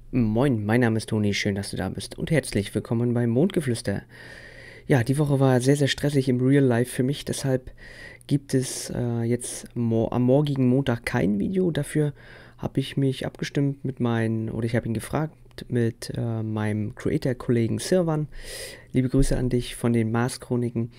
Moin, mein Name ist Toni, schön, dass du da bist und herzlich willkommen beim Mondgeflüster. Ja, die Woche war sehr, sehr stressig im Real Life für mich, deshalb gibt es jetzt am morgigen Montag kein Video. Dafür habe ich mich abgestimmt oder ich habe ihn gefragt mit meinem Creator-Kollegen Sirwan. Liebe Grüße an dich von den Mars-Chroniken.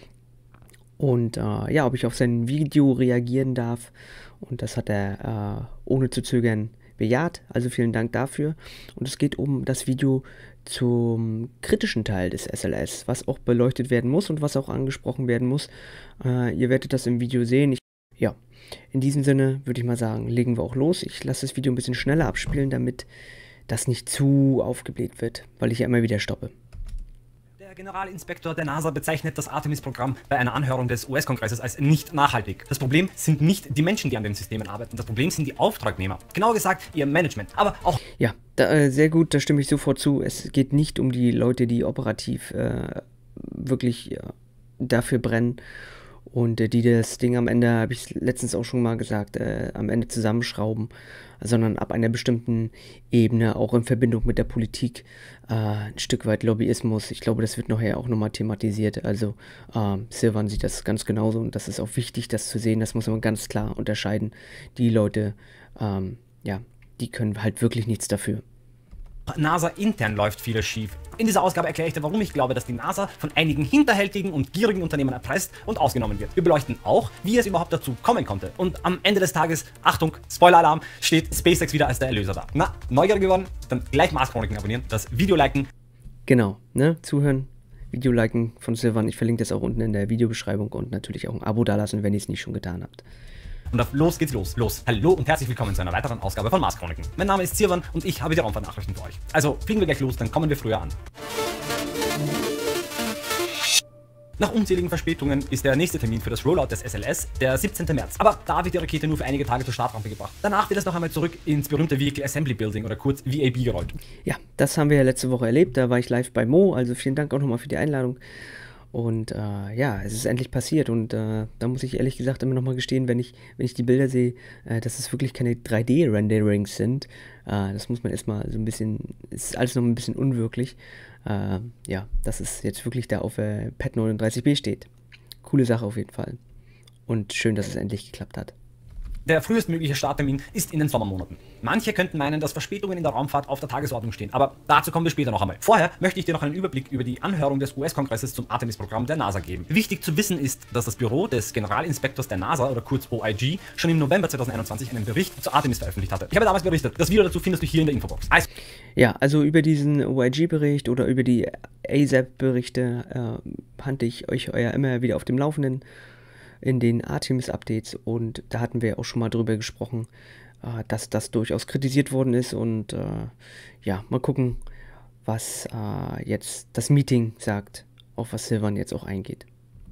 Und ja, ob ich auf sein Video reagieren darf. Und das hat er ohne zu zögern bejaht. Also vielen Dank dafür. Und es geht um das Video zum kritischen Teil des SLS, was auch beleuchtet werden muss und was auch angesprochen werden muss. Ihr werdet das im Video sehen. Ja, in diesem Sinne würde ich mal sagen, legen wir auch los. Ich lasse das Video ein bisschen schneller abspielen, damit das nicht zu aufgebläht wird, weil ich ja immer wieder stoppe. Der Generalinspektor der NASA bezeichnet das Artemis-Programm bei einer Anhörung des US-Kongresses als nicht nachhaltig. Das Problem sind nicht die Menschen, die an den Systemen arbeiten. Das Problem sind die Auftragnehmer. Genauer gesagt, ihr Management. Aber auch... Ja, sehr gut, da stimme ich sofort zu. Es geht nicht um die Leute, die operativ wirklich dafür brennen und die das Ding am Ende, habe ich letztens auch schon mal gesagt, am Ende zusammenschrauben, sondern ab einer bestimmten Ebene, auch in Verbindung mit der Politik, ein Stück weit Lobbyismus. Ich glaube, das wird nachher auch nochmal thematisiert. Also Sirwan sieht das ganz genauso und das ist auch wichtig, das zu sehen. Das muss man ganz klar unterscheiden. Die Leute, ja, die können halt wirklich nichts dafür. NASA intern läuft vieles schief. In dieser Ausgabe erkläre ich dir, warum ich glaube, dass die NASA von einigen hinterhältigen und gierigen Unternehmen erpresst und ausgenommen wird. Wir beleuchten auch, wie es überhaupt dazu kommen konnte. Und am Ende des Tages, Achtung, Spoiler-Alarm, steht SpaceX wieder als der Erlöser da. Na, neugierig geworden? Dann gleich Mars-Chroniken abonnieren, das Video liken. Genau, ne, zuhören, Video liken von Sirwan. Ich verlinke das auch unten in der Videobeschreibung und natürlich auch ein Abo dalassen, wenn ihr es nicht schon getan habt. Und auf los geht's los. Hallo und herzlich willkommen zu einer weiteren Ausgabe von Mars-Chroniken. Mein Name ist Sirwan und ich habe die Raumfahrtnachrichten für euch. Also fliegen wir gleich los, dann kommen wir früher an. Nach unzähligen Verspätungen ist der nächste Termin für das Rollout des SLS der 17. März. Aber da wird die Rakete nur für einige Tage zur Startrampe gebracht. Danach wird es noch einmal zurück ins berühmte Vehicle Assembly Building oder kurz VAB gerollt. Ja, das haben wir ja letzte Woche erlebt. Da war ich live bei Mo, also vielen Dank auch nochmal für die Einladung. Und ja, es ist endlich passiert und da muss ich ehrlich gesagt immer noch mal gestehen, wenn ich die Bilder sehe, dass es wirklich keine 3D-Renderings sind. Das muss man erstmal so ein bisschen, ist alles noch ein bisschen unwirklich. Ja, dass es jetzt wirklich da auf Pad 39b steht. Coole Sache auf jeden Fall. Und schön, dass es endlich geklappt hat. Der frühestmögliche Starttermin ist in den Sommermonaten. Manche könnten meinen, dass Verspätungen in der Raumfahrt auf der Tagesordnung stehen, aber dazu kommen wir später noch einmal. Vorher möchte ich dir noch einen Überblick über die Anhörung des US-Kongresses zum Artemis-Programm der NASA geben. Wichtig zu wissen ist, dass das Büro des Generalinspektors der NASA, oder kurz OIG, schon im November 2021 einen Bericht zu Artemis veröffentlicht hatte. Ich habe damals berichtet. Das Video dazu findest du hier in der Infobox. Ja, also über diesen OIG-Bericht oder über die ASAP-Berichte halte ich euch ja immer wieder auf dem Laufenden in den Artemis-Updates und da hatten wir ja auch schon mal drüber gesprochen, dass das durchaus kritisiert worden ist und ja, mal gucken, was jetzt das Meeting sagt, auf was Sirwan jetzt auch eingeht.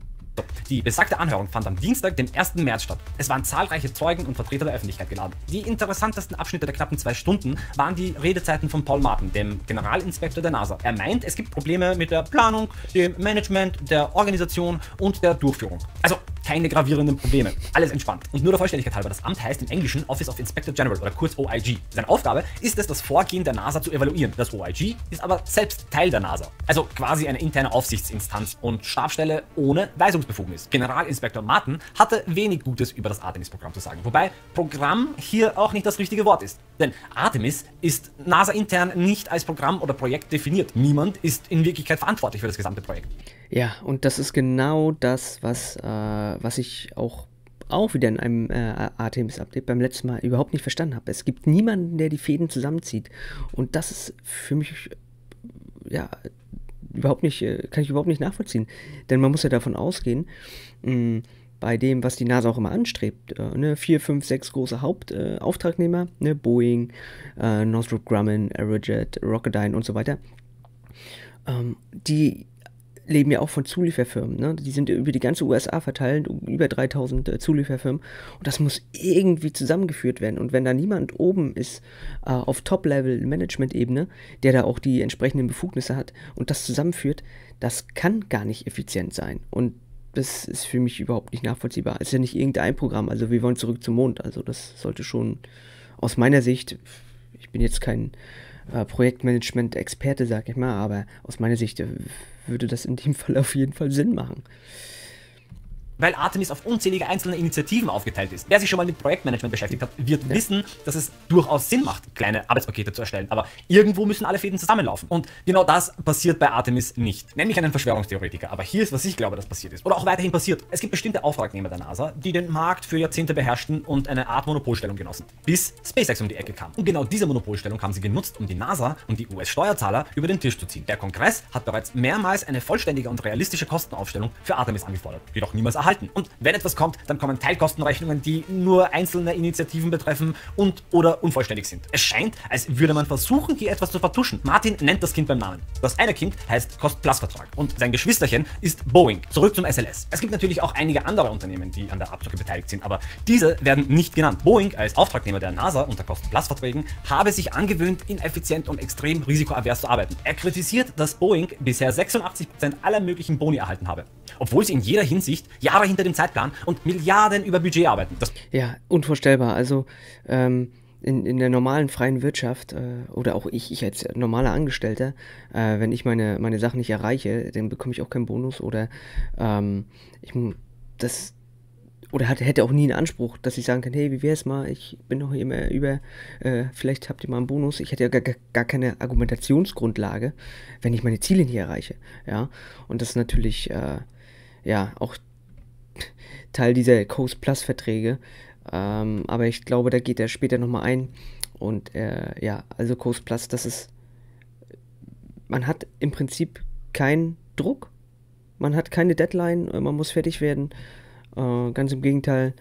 Die besagte Anhörung fand am Dienstag, dem 1. März statt. Es waren zahlreiche Zeugen und Vertreter der Öffentlichkeit geladen. Die interessantesten Abschnitte der knappen 2 Stunden waren die Redezeiten von Paul Martin, dem Generalinspektor der NASA. Er meint, es gibt Probleme mit der Planung, dem Management, der Organisation und der Durchführung. Also keine gravierenden Probleme. Alles entspannt. Und nur der Vollständigkeit halber, das Amt heißt im Englischen Office of Inspector General oder kurz OIG. Seine Aufgabe ist es, das Vorgehen der NASA zu evaluieren. Das OIG ist aber selbst Teil der NASA. Also quasi eine interne Aufsichtsinstanz und Stabsstelle ohne Weisungsbefugnis. Generalinspektor Martin hatte wenig Gutes über das Artemis-Programm zu sagen. Wobei Programm hier auch nicht das richtige Wort ist. Denn Artemis ist NASA-intern nicht als Programm oder Projekt definiert. Niemand ist in Wirklichkeit verantwortlich für das gesamte Projekt. Ja, und das ist genau das, was ich auch wieder in einem Artemis-Update beim letzten Mal überhaupt nicht verstanden habe. Es gibt niemanden, der die Fäden zusammenzieht. Und das ist für mich, ja, kann ich überhaupt nicht nachvollziehen. Denn man muss ja davon ausgehen, bei dem, was die NASA auch immer anstrebt, 4, 5, 6 große Hauptauftragnehmer, Boeing, Northrop Grumman, Aerojet, Rocketdyne und so weiter, die leben ja auch von Zulieferfirmen, ne? Die sind über die ganze USA verteilt, über 3000 Zulieferfirmen und das muss irgendwie zusammengeführt werden und wenn da niemand oben ist, auf Top-Level-Management-Ebene, der da auch die entsprechenden Befugnisse hat und das zusammenführt, das kann gar nicht effizient sein und das ist für mich überhaupt nicht nachvollziehbar. Es ist ja nicht irgendein Programm, also wir wollen zurück zum Mond, also das sollte schon aus meiner Sicht, ich bin jetzt kein Projektmanagement-Experte, sag ich mal, aber aus meiner Sicht würde das in dem Fall auf jeden Fall Sinn machen. Weil Artemis auf unzählige einzelne Initiativen aufgeteilt ist. Wer sich schon mal mit Projektmanagement beschäftigt hat, wird wissen, dass es durchaus Sinn macht, kleine Arbeitspakete zu erstellen. Aber irgendwo müssen alle Fäden zusammenlaufen. Und genau das passiert bei Artemis nicht. Nenn mich einen Verschwörungstheoretiker, aber hier ist, was ich glaube, dass passiert ist. Oder auch weiterhin passiert. Es gibt bestimmte Auftragnehmer der NASA, die den Markt für Jahrzehnte beherrschten und eine Art Monopolstellung genossen. Bis SpaceX um die Ecke kam. Und genau diese Monopolstellung haben sie genutzt, um die NASA und die US-Steuerzahler über den Tisch zu ziehen. Der Kongress hat bereits mehrmals eine vollständige und realistische Kostenaufstellung für Artemis angefordert, jedoch niemals erhalten. Und wenn etwas kommt, dann kommen Teilkostenrechnungen, die nur einzelne Initiativen betreffen und oder unvollständig sind. Es scheint, als würde man versuchen, hier etwas zu vertuschen. Martin nennt das Kind beim Namen. Das eine Kind heißt Cost-Plus-Vertrag und sein Geschwisterchen ist Boeing. Zurück zum SLS. Es gibt natürlich auch einige andere Unternehmen, die an der Abzocke beteiligt sind, aber diese werden nicht genannt. Boeing als Auftragnehmer der NASA unter Cost-Plus-Verträgen habe sich angewöhnt, ineffizient und extrem risikoavers zu arbeiten. Er kritisiert, dass Boeing bisher 86% aller möglichen Boni erhalten habe, obwohl sie in jeder Hinsicht Jahre hinter dem Zeitplan und Milliarden über Budget arbeiten. Ja, unvorstellbar. Also in der normalen freien Wirtschaft oder auch ich als normaler Angestellter, wenn ich meine Sachen nicht erreiche, dann bekomme ich auch keinen Bonus oder hätte auch nie einen Anspruch, dass ich sagen kann, hey, wie wär's mal, ich bin noch immer über, vielleicht habt ihr mal einen Bonus. Ich hätte ja gar keine Argumentationsgrundlage, wenn ich meine Ziele nicht erreiche. Ja, und das ist natürlich auch Teil dieser Coast-Plus-Verträge. Aber ich glaube, da geht er später nochmal ein. Und also Coast-Plus, man hat im Prinzip keinen Druck. Man hat keine Deadline, man muss fertig werden. Ganz im Gegenteil.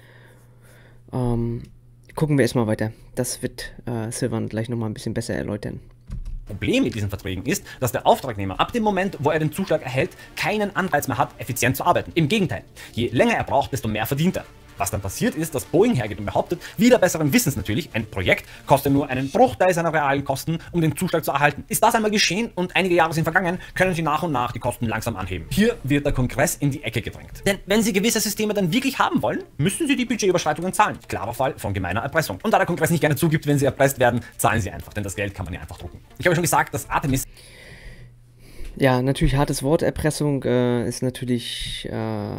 Gucken wir erstmal weiter. Das wird Silvan gleich nochmal ein bisschen besser erläutern. Problem mit diesen Verträgen ist, dass der Auftragnehmer ab dem Moment, wo er den Zuschlag erhält, keinen Anreiz mehr hat, effizient zu arbeiten. Im Gegenteil, je länger er braucht, desto mehr verdient er. Was dann passiert ist, dass Boeing hergeht und behauptet, wieder besseren Wissens natürlich, ein Projekt kostet nur einen Bruchteil seiner realen Kosten, um den Zuschlag zu erhalten. Ist das einmal geschehen und einige Jahre sind vergangen, können sie nach und nach die Kosten langsam anheben. Hier wird der Kongress in die Ecke gedrängt. Denn wenn sie gewisse Systeme dann wirklich haben wollen, müssen sie die Budgetüberschreitungen zahlen. Klarer Fall von gemeiner Erpressung. Und da der Kongress nicht gerne zugibt, wenn sie erpresst werden, zahlen sie einfach, denn das Geld kann man ja einfach drucken. Ich habe schon gesagt, dass Artemis... Ja, natürlich hartes Wort, Erpressung ist natürlich,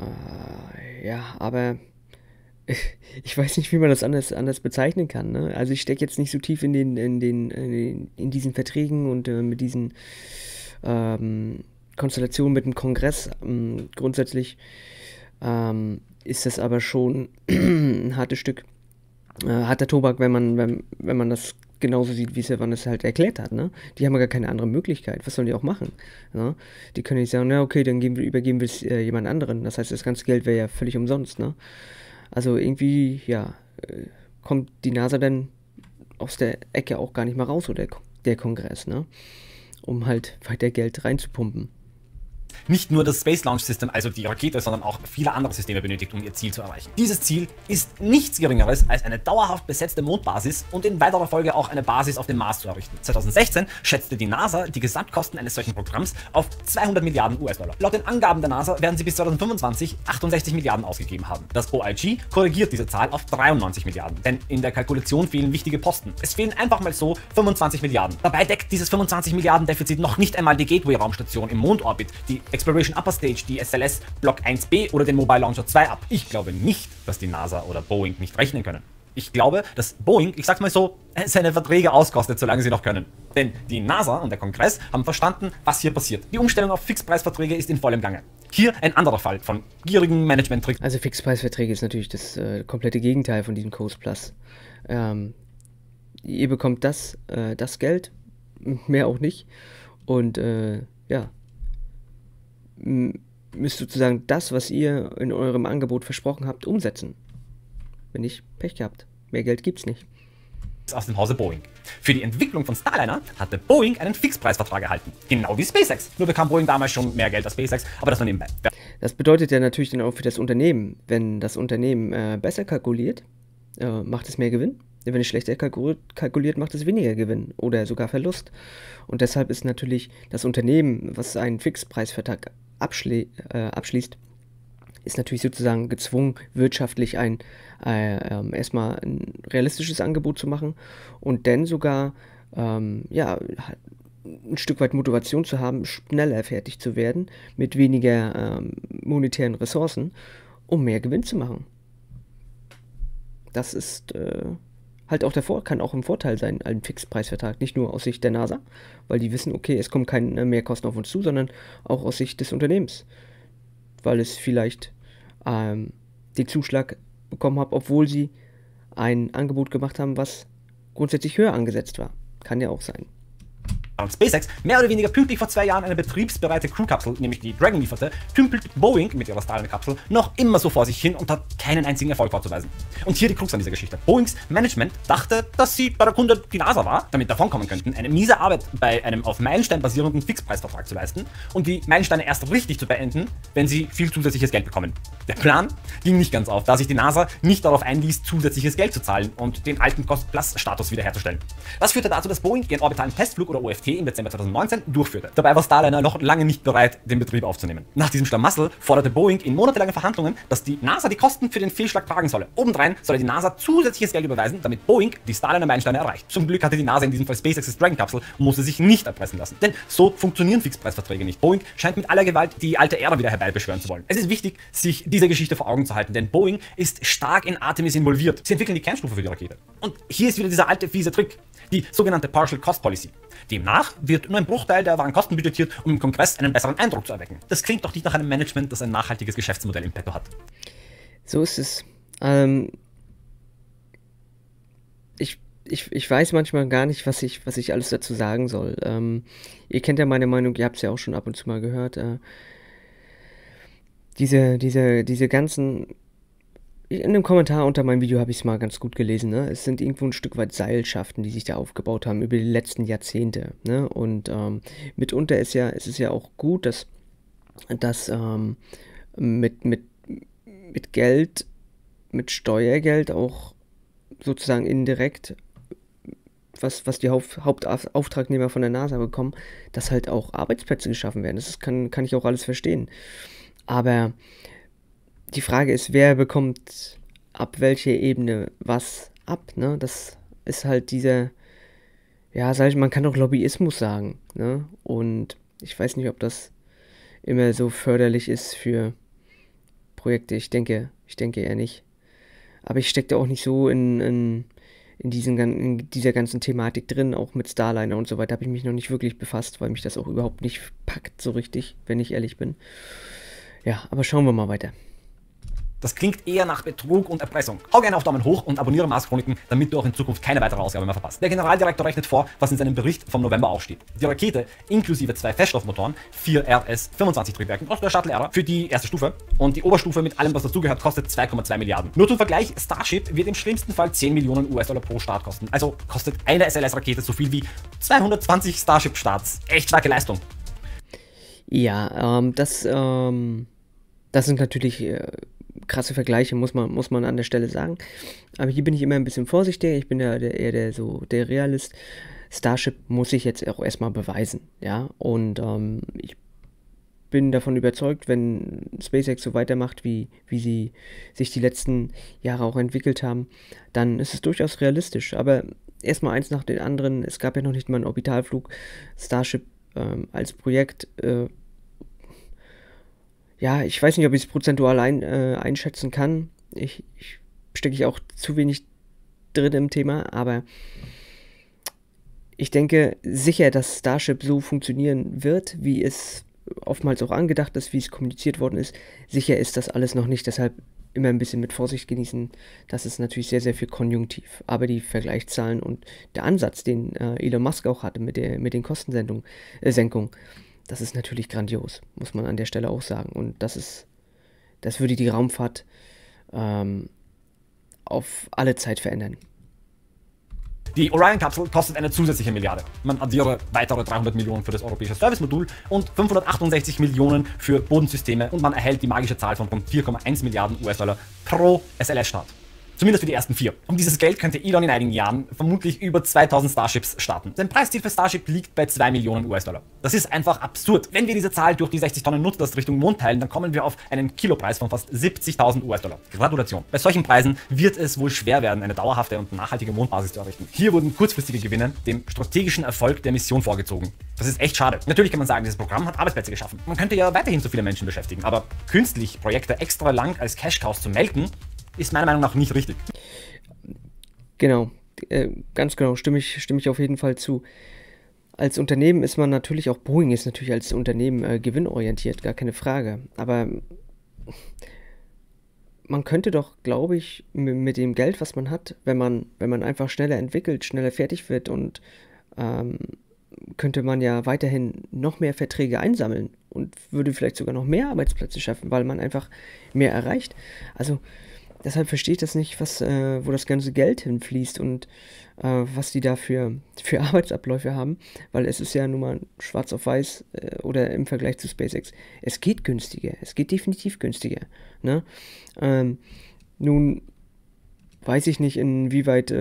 aber ich weiß nicht, wie man das anders bezeichnen kann. Ne? Also ich stecke jetzt nicht so tief in diesen Verträgen und mit diesen Konstellationen mit dem Kongress. Grundsätzlich ist das aber schon ein hartes Stück, harter Tobak, wenn man das genauso sieht, wie Silvan es halt erklärt hat. Ne? Die haben ja gar keine andere Möglichkeit. Was sollen die auch machen? Ne? Die können nicht sagen, na okay, dann übergeben wir es jemand anderen. Das heißt, das ganze Geld wäre ja völlig umsonst. Ne? Also irgendwie, kommt die NASA dann aus der Ecke auch gar nicht mehr raus, oder der Kongress, ne? Um halt weiter Geld reinzupumpen. Nicht nur das Space Launch System, also die Rakete, sondern auch viele andere Systeme benötigt, um ihr Ziel zu erreichen. Dieses Ziel ist nichts Geringeres als eine dauerhaft besetzte Mondbasis und in weiterer Folge auch eine Basis auf dem Mars zu errichten. 2016 schätzte die NASA die Gesamtkosten eines solchen Programms auf 200 Milliarden US-Dollar. Laut den Angaben der NASA werden sie bis 2025 68 Milliarden ausgegeben haben. Das OIG korrigiert diese Zahl auf 93 Milliarden, denn in der Kalkulation fehlen wichtige Posten. Es fehlen einfach mal so 25 Milliarden. Dabei deckt dieses 25 Milliarden Defizit noch nicht einmal die Gateway-Raumstation im Mondorbit, die Exploration Upper Stage, die SLS Block 1B oder den Mobile Launcher 2 ab. Ich glaube nicht, dass die NASA oder Boeing nicht rechnen können. Ich glaube, dass Boeing, ich sag's mal so, seine Verträge auskostet, solange sie noch können. Denn die NASA und der Kongress haben verstanden, was hier passiert. Die Umstellung auf Fixpreisverträge ist in vollem Gange. Hier ein anderer Fall von gierigen Management-Tricks. Also Fixpreisverträge ist natürlich das komplette Gegenteil von diesem Coast Plus. Ihr bekommt das Geld, mehr auch nicht. Und müsst sozusagen das, was ihr in eurem Angebot versprochen habt, umsetzen. Wenn nicht, Pech gehabt. Mehr Geld gibt's nicht. Aus dem Hause Boeing. Für die Entwicklung von Starliner hatte Boeing einen Fixpreisvertrag erhalten. Genau wie SpaceX. Nur bekam Boeing damals schon mehr Geld als SpaceX, aber das nur nebenbei. Das bedeutet ja natürlich dann auch für das Unternehmen, wenn das Unternehmen besser kalkuliert, macht es mehr Gewinn. Wenn es schlechter kalkuliert, macht es weniger Gewinn oder sogar Verlust. Und deshalb ist natürlich das Unternehmen, was einen Fixpreisvertrag abschließt, ist natürlich sozusagen gezwungen, wirtschaftlich erstmal ein realistisches Angebot zu machen und dann sogar ja, ein Stück weit Motivation zu haben, schneller fertig zu werden, mit weniger monetären Ressourcen, um mehr Gewinn zu machen. Das ist halt auch kann auch ein Vorteil sein, ein Fixpreisvertrag. Nicht nur aus Sicht der NASA, weil die wissen, okay, es kommen keine Mehrkosten auf uns zu, sondern auch aus Sicht des Unternehmens. Weil es vielleicht den Zuschlag bekommen hat, obwohl sie ein Angebot gemacht haben, was grundsätzlich höher angesetzt war. Kann ja auch sein. SpaceX mehr oder weniger pünktlich vor 2 Jahren eine betriebsbereite Crew-Kapsel, nämlich die Dragon lieferte, tümpelt Boeing mit ihrer Starliner-Kapsel noch immer so vor sich hin und hat keinen einzigen Erfolg vorzuweisen. Und hier die Krux an dieser Geschichte. Boeings Management dachte, dass sie bei der Kunde die NASA war, damit davonkommen könnten, eine miese Arbeit bei einem auf Meilenstein basierenden Fixpreisvertrag zu leisten und die Meilensteine erst richtig zu beenden, wenn sie viel zusätzliches Geld bekommen. Der Plan ging nicht ganz auf, da sich die NASA nicht darauf einließ, zusätzliches Geld zu zahlen und den alten Cost-Plus-Status wiederherzustellen. Das führte dazu, dass Boeing ihren orbitalen Testflug oder OFT im Dezember 2019 durchführte. Dabei war Starliner noch lange nicht bereit, den Betrieb aufzunehmen. Nach diesem Schlamassel forderte Boeing in monatelangen Verhandlungen, dass die NASA die Kosten für den Fehlschlag tragen solle. Obendrein solle die NASA zusätzliches Geld überweisen, damit Boeing die Starliner-Meilensteine erreicht. Zum Glück hatte die NASA in diesem Fall SpaceX's Dragon-Kapsel und musste sich nicht erpressen lassen. Denn so funktionieren Fixpreisverträge nicht. Boeing scheint mit aller Gewalt die alte Ära wieder herbeibeschwören zu wollen. Es ist wichtig, sich diese Geschichte vor Augen zu halten, denn Boeing ist stark in Artemis involviert. Sie entwickeln die Kernstufe für die Rakete. Und hier ist wieder dieser alte fiese Trick, die sogenannte Partial Cost Policy. Demnach wird nur ein Bruchteil der wahren Kosten budgetiert, um im Kongress einen besseren Eindruck zu erwecken. Das klingt doch nicht nach einem Management, das ein nachhaltiges Geschäftsmodell im Petto hat. So ist es. Ich weiß manchmal gar nicht, was ich alles dazu sagen soll. Ihr kennt ja meine Meinung, ihr habt es ja auch schon ab und zu mal gehört. Diese ganzen... In einem Kommentar unter meinem Video habe ich es mal ganz gut gelesen, ne? Es sind irgendwo ein Stück weit Seilschaften, die sich da aufgebaut haben über die letzten Jahrzehnte, ne? Und mitunter ist es ja auch gut, dass mit Geld, mit Steuergeld auch sozusagen indirekt, was die Hauptauftragnehmer von der NASA bekommen, dass halt auch Arbeitsplätze geschaffen werden. Kann ich auch alles verstehen. Aber die Frage ist, wer bekommt ab welcher Ebene was ab, ne? Das ist halt dieser, ja, man kann auch Lobbyismus sagen, ne? Und ich weiß nicht, ob das immer so förderlich ist für Projekte. Ich denke eher nicht. Aber ich stecke da auch nicht so in dieser ganzen Thematik drin, auch mit Starliner und so weiter, habe ich mich noch nicht wirklich befasst, weil mich das auch überhaupt nicht packt so richtig, wenn ich ehrlich bin. Ja, aber schauen wir mal weiter. Das klingt eher nach Betrug und Erpressung. Hau gerne auf Daumen hoch und abonniere Mars Chroniken, damit du auch in Zukunft keine weitere Ausgabe mehr verpasst. Der Generaldirektor rechnet vor, was in seinem Bericht vom November aufsteht. Die Rakete inklusive 2 Feststoffmotoren, 4 RS-25-Triebwerken aus der Shuttle Era für die erste Stufe und die Oberstufe mit allem, was dazugehört, kostet 2,2 Milliarden. Nur zum Vergleich, Starship wird im schlimmsten Fall 10 Millionen US-Dollar pro Start kosten. Also kostet eine SLS-Rakete so viel wie 220 Starship-Starts. Echt starke Leistung. Ja, das sind natürlich krasse Vergleiche, muss man an der Stelle sagen. Aber hier bin ich immer ein bisschen vorsichtig. Ich bin ja eher der Realist. Starship muss sich jetzt auch erstmal beweisen, ja. Und ich bin davon überzeugt, wenn SpaceX so weitermacht, wie sie sich die letzten Jahre auch entwickelt haben, dann ist es durchaus realistisch. Aber erstmal eins nach den anderen. Es gab ja noch nicht mal einen Orbitalflug. Starship als Projekt, ja, ich weiß nicht, ob ich es prozentual einschätzen kann. Stecke auch zu wenig drin im Thema, aber ich denke sicher, dass Starship so funktionieren wird, wie es oftmals auch angedacht ist, wie es kommuniziert worden ist. Sicher ist das alles noch nicht, deshalb immer ein bisschen mit Vorsicht genießen. Das ist natürlich sehr, sehr viel konjunktiv. Aber die Vergleichszahlen und der Ansatz, den Elon Musk auch hatte mit den Kostensenkungen, das ist natürlich grandios, muss man an der Stelle auch sagen. Und das würde die Raumfahrt auf alle Zeit verändern. Die Orion-Kapsel kostet eine zusätzliche Milliarde. Man addiere weitere 300 Millionen für das europäische Service-Modul und 568 Millionen für Bodensysteme und man erhält die magische Zahl von rund 4,1 Milliarden US-Dollar pro SLS-Start. Zumindest für die ersten 4. Um dieses Geld könnte Elon in einigen Jahren vermutlich über 2000 Starships starten. Sein Preisziel für Starship liegt bei 2 Millionen US-Dollar. Das ist einfach absurd. Wenn wir diese Zahl durch die 60 Tonnen Nutzlast Richtung Mond teilen, dann kommen wir auf einen Kilopreis von fast 70.000 US-Dollar. Gratulation. Bei solchen Preisen wird es wohl schwer werden, eine dauerhafte und nachhaltige Mondbasis zu errichten. Hier wurden kurzfristige Gewinne dem strategischen Erfolg der Mission vorgezogen. Das ist echt schade. Natürlich kann man sagen, dieses Programm hat Arbeitsplätze geschaffen. Man könnte ja weiterhin so viele Menschen beschäftigen, aber künstlich Projekte extra lang als Cash-Cows zu melken, ist meiner Meinung nach nicht richtig. Genau, ganz genau, stimme ich auf jeden Fall zu. Als Unternehmen ist man natürlich, auch Boeing ist natürlich als Unternehmen gewinnorientiert, gar keine Frage. Aber man könnte doch, glaube ich, mit dem Geld, was man hat, wenn man einfach schneller entwickelt, schneller fertig wird und könnte man ja weiterhin noch mehr Verträge einsammeln und würde vielleicht sogar noch mehr Arbeitsplätze schaffen, weil man einfach mehr erreicht. Also deshalb verstehe ich das nicht, wo das ganze Geld hinfließt und was die da für Arbeitsabläufe haben, weil es ist ja nun mal schwarz auf weiß oder im Vergleich zu SpaceX. Es geht günstiger, es geht definitiv günstiger. Ne? Nun weiß ich nicht, inwieweit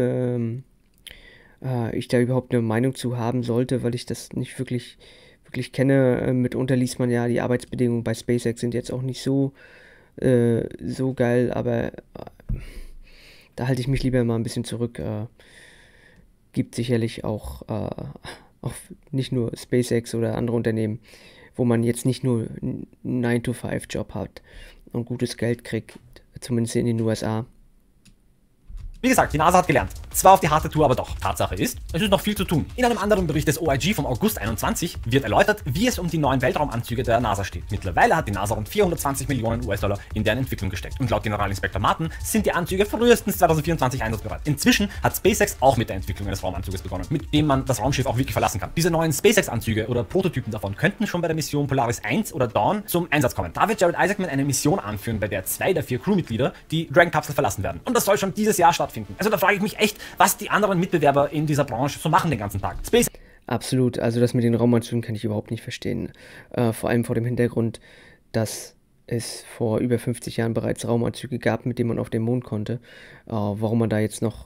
ich da überhaupt eine Meinung zu haben sollte, weil ich das nicht wirklich kenne. Mitunter liest man ja, die Arbeitsbedingungen bei SpaceX sind jetzt auch nicht so geil, aber da halte ich mich lieber mal ein bisschen zurück. Gibt sicherlich auch nicht nur SpaceX oder andere Unternehmen, wo man jetzt nicht nur einen 9-to-5-Job hat und gutes Geld kriegt, zumindest in den USA. Wie gesagt, die NASA hat gelernt. Zwar auf die harte Tour, aber doch. Tatsache ist, es ist noch viel zu tun. In einem anderen Bericht des OIG vom August 21 wird erläutert, wie es um die neuen Weltraumanzüge der NASA steht. Mittlerweile hat die NASA rund 420 Millionen US-Dollar in deren Entwicklung gesteckt. Und laut Generalinspektor Martin sind die Anzüge frühestens 2024 einsatzbereit. Inzwischen hat SpaceX auch mit der Entwicklung eines Raumanzuges begonnen, mit dem man das Raumschiff auch wirklich verlassen kann. Diese neuen SpaceX-Anzüge oder Prototypen davon könnten schon bei der Mission Polaris 1 oder Dawn zum Einsatz kommen. Da wird Jared Isaacman eine Mission anführen, bei der 2 der 4 Crewmitglieder die Dragon-Kapsel verlassen werden. Und das soll schon dieses Jahr stattfinden. Also da frage ich mich echt, was die anderen Mitbewerber in dieser Branche so machen den ganzen Tag. Absolut, also das mit den Raumanzügen kann ich überhaupt nicht verstehen. Vor allem vor dem Hintergrund, dass es vor über 50 Jahren bereits Raumanzüge gab, mit denen man auf den Mond konnte. Warum man da jetzt noch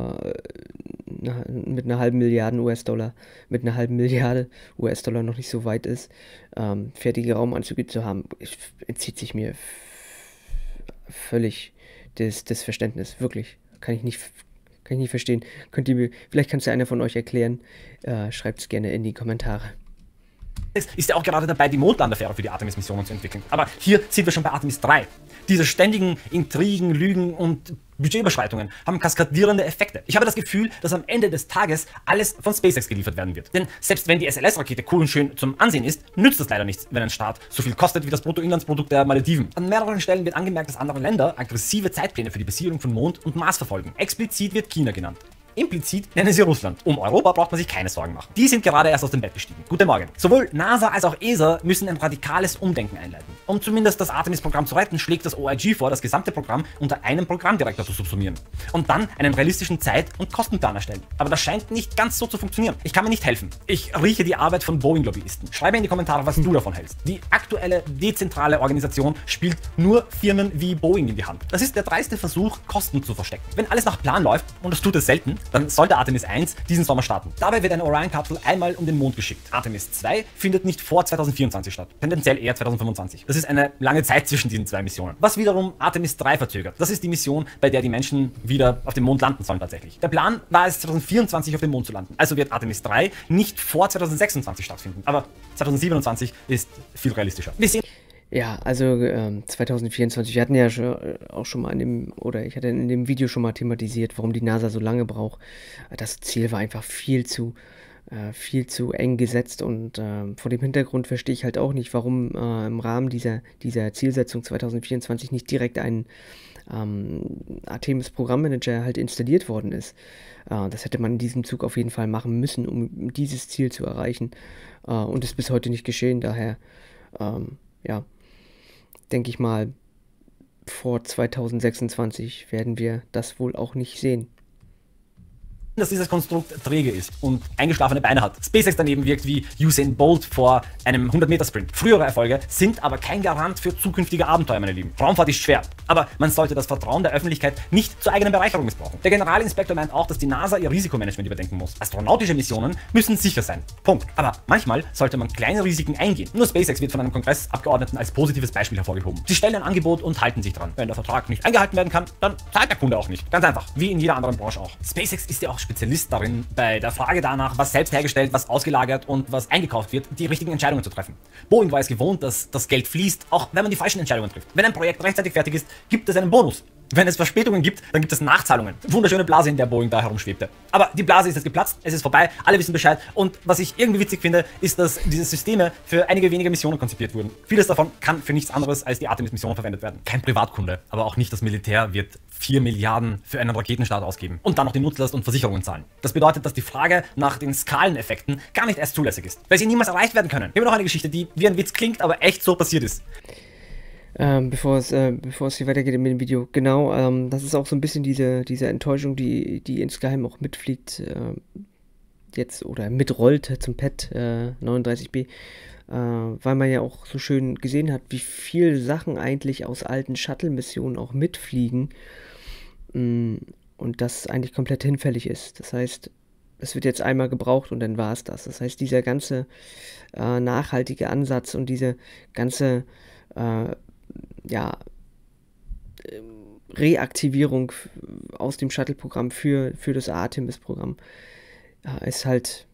mit einer halben Milliarde US-Dollar noch nicht so weit ist, fertige Raumanzüge zu haben, entzieht sich mir völlig das Verständnis, wirklich. Kann ich nicht verstehen. Vielleicht kann es ja einer von euch erklären. Schreibt es gerne in die Kommentare. Ist ja auch gerade dabei, die Mondlandefähre für die Artemis-Missionen zu entwickeln. Aber hier sind wir schon bei Artemis 3. Diese ständigen Intrigen, Lügen und Budgetüberschreitungen haben kaskadierende Effekte. Ich habe das Gefühl, dass am Ende des Tages alles von SpaceX geliefert werden wird. Denn selbst wenn die SLS-Rakete cool und schön zum Ansehen ist, nützt das leider nichts, wenn ein Staat so viel kostet wie das Bruttoinlandsprodukt der Malediven. An mehreren Stellen wird angemerkt, dass andere Länder aggressive Zeitpläne für die Besiedlung von Mond und Mars verfolgen. Explizit wird China genannt. Implizit nennen sie Russland. Um Europa braucht man sich keine Sorgen machen. Die sind gerade erst aus dem Bett gestiegen. Guten Morgen. Sowohl NASA als auch ESA müssen ein radikales Umdenken einleiten. Um zumindest das Artemis-Programm zu retten, schlägt das OIG vor, das gesamte Programm unter einem Programmdirektor zu subsumieren. Und dann einen realistischen Zeit- und Kostenplan erstellen. Aber das scheint nicht ganz so zu funktionieren. Ich kann mir nicht helfen. Ich rieche die Arbeit von Boeing-Lobbyisten. Schreibe in die Kommentare, was du davon hältst. Die aktuelle dezentrale Organisation spielt nur Firmen wie Boeing in die Hand. Das ist der dreiste Versuch, Kosten zu verstecken. Wenn alles nach Plan läuft, und das tut es selten, dann sollte Artemis 1 diesen Sommer starten. Dabei wird eine Orion-Kapsel einmal um den Mond geschickt. Artemis 2 findet nicht vor 2024 statt, tendenziell eher 2025. Das ist eine lange Zeit zwischen diesen zwei Missionen. Was wiederum Artemis 3 verzögert. Das ist die Mission, bei der die Menschen wieder auf dem Mond landen sollen tatsächlich. Der Plan war es, 2024 auf dem Mond zu landen. Also wird Artemis 3 nicht vor 2026 stattfinden. Aber 2027 ist viel realistischer. Wir sehen. Ja, also 2024, wir hatten ja auch schon mal ich hatte in dem Video schon mal thematisiert, warum die NASA so lange braucht. Das Ziel war einfach viel zu eng gesetzt und vor dem Hintergrund verstehe ich halt auch nicht, warum im Rahmen dieser Zielsetzung 2024 nicht direkt ein Artemis Programmmanager halt installiert worden ist. Das hätte man in diesem Zug auf jeden Fall machen müssen, um dieses Ziel zu erreichen und ist bis heute nicht geschehen, daher ja, denke ich mal, vor 2026 werden wir das wohl auch nicht sehen. Dass dieses Konstrukt träge ist und eingeschlafene Beine hat. SpaceX daneben wirkt wie Usain Bolt vor einem 100-Meter-Sprint. Frühere Erfolge sind aber kein Garant für zukünftige Abenteuer, meine Lieben. Raumfahrt ist schwer. Aber man sollte das Vertrauen der Öffentlichkeit nicht zur eigenen Bereicherung missbrauchen. Der Generalinspektor meint auch, dass die NASA ihr Risikomanagement überdenken muss. Astronautische Missionen müssen sicher sein. Punkt. Aber manchmal sollte man kleine Risiken eingehen. Nur SpaceX wird von einem Kongressabgeordneten als positives Beispiel hervorgehoben. Sie stellen ein Angebot und halten sich dran. Wenn der Vertrag nicht eingehalten werden kann, dann zahlt der Kunde auch nicht. Ganz einfach. Wie in jeder anderen Branche auch. SpaceX ist ja auch Spezialist darin, bei der Frage danach, was selbst hergestellt, was ausgelagert und was eingekauft wird, die richtigen Entscheidungen zu treffen. Boeing war es gewohnt, dass das Geld fließt, auch wenn man die falschen Entscheidungen trifft. Wenn ein Projekt rechtzeitig fertig ist, gibt es einen Bonus. Wenn es Verspätungen gibt, dann gibt es Nachzahlungen. Wunderschöne Blase, in der Boeing da herumschwebte. Aber die Blase ist jetzt geplatzt, es ist vorbei, alle wissen Bescheid. Und was ich irgendwie witzig finde, ist, dass diese Systeme für einige wenige Missionen konzipiert wurden. Vieles davon kann für nichts anderes als die Artemis-Mission verwendet werden. Kein Privatkunde, aber auch nicht das Militär wird 4 Milliarden für einen Raketenstart ausgeben und dann noch die Nutzlast und Versicherungen zahlen. Das bedeutet, dass die Frage nach den Skaleneffekten gar nicht erst zulässig ist, weil sie niemals erreicht werden können. Ich habe noch eine Geschichte, die wie ein Witz klingt, aber echt so passiert ist. Bevor es hier weitergeht mit dem Video, genau, das ist auch so ein bisschen diese Enttäuschung, die insgeheim auch mitfliegt, jetzt oder mitrollt zum PET 39B, weil man ja auch so schön gesehen hat, wie viele Sachen eigentlich aus alten Shuttle-Missionen auch mitfliegen und das eigentlich komplett hinfällig ist. Das heißt, es wird jetzt einmal gebraucht und dann war es das. Das heißt, dieser ganze nachhaltige Ansatz und diese ganze Reaktivierung aus dem Shuttle-Programm für das Artemis-Programm ist halt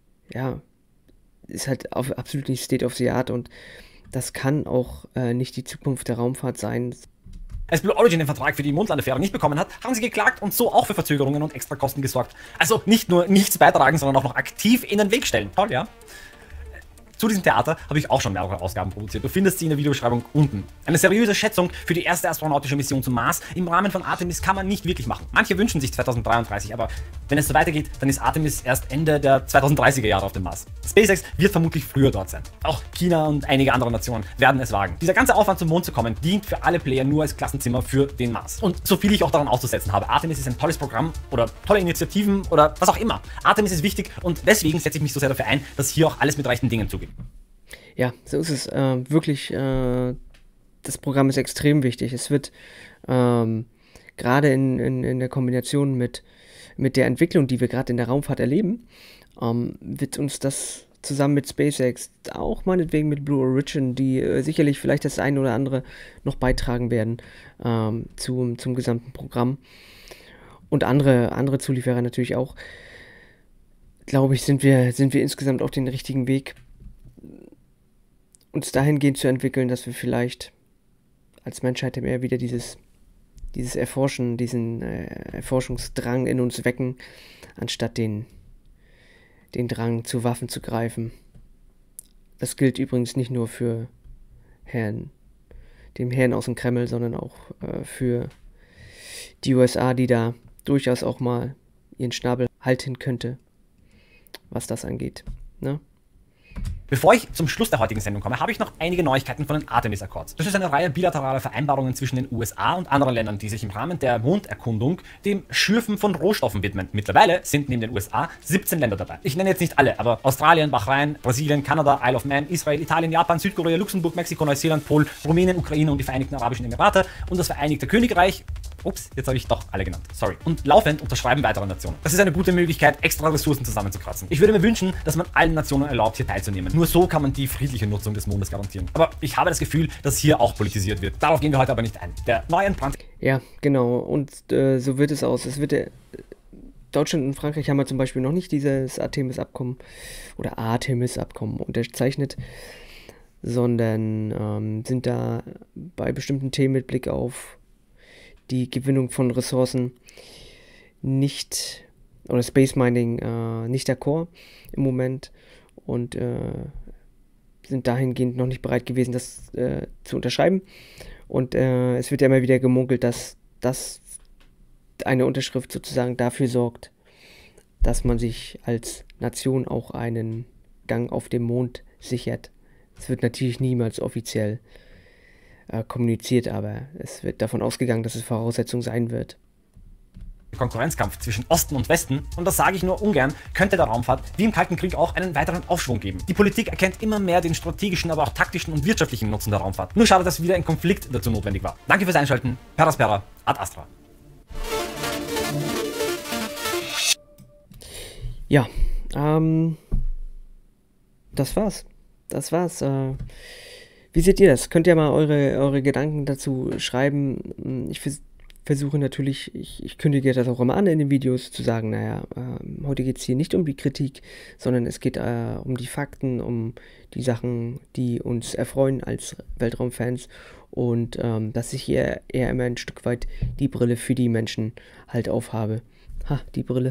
absolut nicht State of the Art und das kann auch nicht die Zukunft der Raumfahrt sein. Als Blue Origin den Vertrag für die Mondlandefähre nicht bekommen hat, haben sie geklagt und so auch für Verzögerungen und Extrakosten gesorgt. Also nicht nur nichts beitragen, sondern auch noch aktiv in den Weg stellen. Toll, ja? Zu diesem Theater habe ich auch schon mehrere Ausgaben produziert. Du findest sie in der Videobeschreibung unten. Eine seriöse Schätzung für die erste astronautische Mission zum Mars im Rahmen von Artemis kann man nicht wirklich machen. Manche wünschen sich 2033, aber wenn es so weitergeht, dann ist Artemis erst Ende der 2030er Jahre auf dem Mars. SpaceX wird vermutlich früher dort sein. Auch China und einige andere Nationen werden es wagen. Dieser ganze Aufwand zum Mond zu kommen, dient für alle Player nur als Klassenzimmer für den Mars. Und so viel ich auch daran auszusetzen habe, Artemis ist ein tolles Programm oder tolle Initiativen oder was auch immer. Artemis ist wichtig und deswegen setze ich mich so sehr dafür ein, dass hier auch alles mit rechten Dingen zugeht. Ja, so ist es. Wirklich, das Programm ist extrem wichtig. Es wird gerade in der Kombination mit der Entwicklung, die wir gerade in der Raumfahrt erleben, wird uns das zusammen mit SpaceX, auch meinetwegen mit Blue Origin, die sicherlich vielleicht das eine oder andere noch beitragen werden zum gesamten Programm. Und andere Zulieferer natürlich auch. Glaube ich, sind wir insgesamt auf den richtigen Weg, uns dahingehend zu entwickeln, dass wir vielleicht als Menschheit mehr wieder dieses Erforschen, diesen Erforschungsdrang in uns wecken, anstatt den Drang zu Waffen zu greifen. Das gilt übrigens nicht nur für dem Herrn aus dem Kreml, sondern auch für die USA, die da durchaus auch mal ihren Schnabel halten könnte, was das angeht. Ne? Bevor ich zum Schluss der heutigen Sendung komme, habe ich noch einige Neuigkeiten von den Artemis Accords. Das ist eine Reihe bilateraler Vereinbarungen zwischen den USA und anderen Ländern, die sich im Rahmen der Monderkundung dem Schürfen von Rohstoffen widmen. Mittlerweile sind neben den USA 17 Länder dabei. Ich nenne jetzt nicht alle, aber Australien, Bahrain, Brasilien, Kanada, Isle of Man, Israel, Italien, Japan, Südkorea, Luxemburg, Mexiko, Neuseeland, Polen, Rumänien, Ukraine und die Vereinigten Arabischen Emirate und das Vereinigte Königreich. Ups, jetzt habe ich doch alle genannt. Sorry. Und laufend unterschreiben weitere Nationen. Das ist eine gute Möglichkeit, extra Ressourcen zusammenzukratzen. Ich würde mir wünschen, dass man allen Nationen erlaubt, hier teilzunehmen. Nur so kann man die friedliche Nutzung des Mondes garantieren. Aber ich habe das Gefühl, dass hier auch politisiert wird. Darauf gehen wir heute aber nicht ein. Der neue Brand. Ja, genau. Und so wird es aus. Deutschland und Frankreich haben ja zum Beispiel noch nicht dieses Artemis-Abkommen oder Artemis-Abkommen unterzeichnet, sondern sind da bei bestimmten Themen mit Blick auf die Gewinnung von Ressourcen oder Space Mining nicht d'accord im Moment und sind dahingehend noch nicht bereit gewesen, das zu unterschreiben. Und es wird ja immer wieder gemunkelt, dass das eine Unterschrift sozusagen dafür sorgt, dass man sich als Nation auch einen Gang auf dem Mond sichert. Es wird natürlich niemals offiziell kommuniziert, aber es wird davon ausgegangen, dass es Voraussetzung sein wird. Konkurrenzkampf zwischen Osten und Westen, und das sage ich nur ungern, könnte der Raumfahrt wie im Kalten Krieg auch einen weiteren Aufschwung geben. Die Politik erkennt immer mehr den strategischen, aber auch taktischen und wirtschaftlichen Nutzen der Raumfahrt. Nur schade, dass wieder ein Konflikt dazu notwendig war. Danke fürs Einschalten. Peraspera, ad astra. Ja, das war's. Wie seht ihr das? Könnt ihr mal eure Gedanken dazu schreiben? Ich versuche natürlich, ich kündige das auch immer an in den Videos, zu sagen, naja, heute geht es hier nicht um die Kritik, sondern es geht um die Fakten, um die Sachen, die uns erfreuen als Weltraumfans, und dass ich hier eher immer ein Stück weit die Brille für die Menschen halt aufhabe. Die Brille,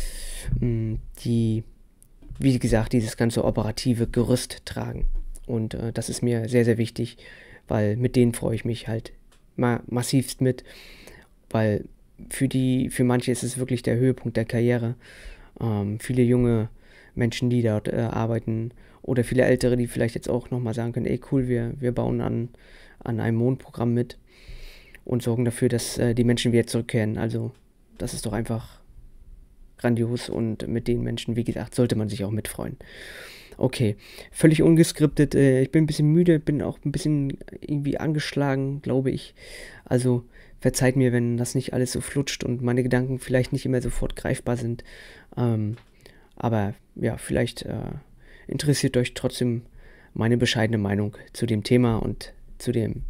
die, wie gesagt, dieses ganze operative Gerüst tragen. Und das ist mir sehr, sehr wichtig, weil mit denen freue ich mich halt massivst mit, weil für manche ist es wirklich der Höhepunkt der Karriere. Viele junge Menschen, die dort arbeiten, oder viele Ältere, die vielleicht jetzt auch nochmal sagen können, ey cool, wir bauen an einem Mondprogramm mit und sorgen dafür, dass die Menschen wieder zurückkehren. Also das ist doch einfach grandios, und mit den Menschen, wie gesagt, sollte man sich auch mitfreuen. Okay, völlig ungeskriptet. Ich bin ein bisschen müde, bin auch ein bisschen irgendwie angeschlagen, glaube ich. Also verzeiht mir, wenn das nicht alles so flutscht und meine Gedanken vielleicht nicht immer sofort greifbar sind. Aber ja, vielleicht interessiert euch trotzdem meine bescheidene Meinung zu dem Thema und zu dem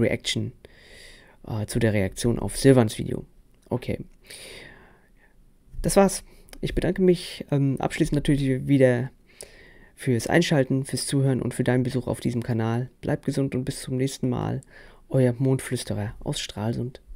zu der Reaktion auf Silvans Video. Okay. Das war's. Ich bedanke mich abschließend natürlich wieder fürs Einschalten, fürs Zuhören und für deinen Besuch auf diesem Kanal. Bleibt gesund und bis zum nächsten Mal. Euer Mondflüsterer aus Stralsund.